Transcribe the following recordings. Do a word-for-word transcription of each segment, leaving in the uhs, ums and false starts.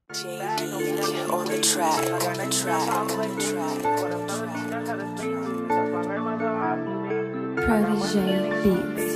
On the track, on the track, on the track. Protege Beats.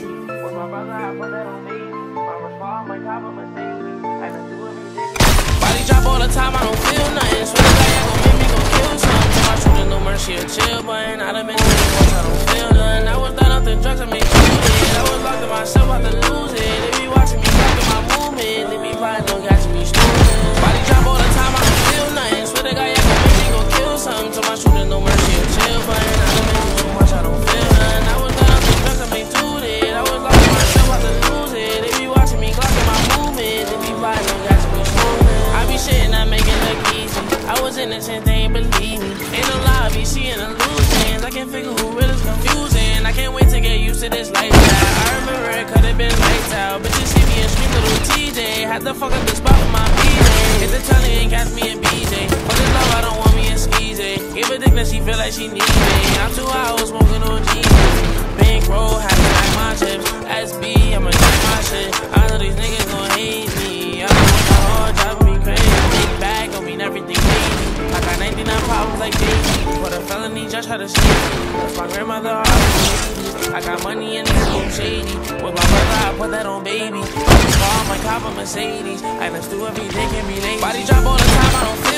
Body drop all the time, I don't feel nothing. Swear to God, y'all gon' make me go kill something. My shooting no mercy, a chill button. I done been doing once, I don't feel nothing. I was done off the drugs, I made shootings. I was locked in myself, about to lose it. They be watching me, tracking my movement. They be plotting, don't catch me stupid. Body drop all the time, I don't feel nothing. Swear to God, y'all gon' make me go kill something. To my shooting no mercy, a chill button. I done been doing too much, I don't feel nothing. I was done off the drugs, I made shootings. I was locked in myself, about to lose it. They be watching me, clocking my movement. They be plotting, don't catch me stupid. I be shitting, I make it look easy. I was innocent, they ain't believe me. Ain't no lie, I be seeing illusions. I can't figure who really is confusing. I can't wait to get used to this lifestyle. I remember it could have been lights out. Bitches see me and scream little T J. Had to fuck up the spot with my B J. Hit the telly and catch me in B J. For this love, I don't want me in Skeezy. Give a dick that she feel like she need me. I'm too high, I was smoking on G. Bankroll, had to stack my chips. S B, I'ma stack my shit. I know these niggas gon' hate me. I don't want the hard driving me crazy. Big bag gon' mean everything crazy. I got ninety-nine problems like Jay-Z. But a felony judge had to save me. That's my grandmother, I got money in this room shady. With my brother, I put that on baby. Car, my cop, a Mercedes. I done do every day, can relate. Body drop all the time, I don't feel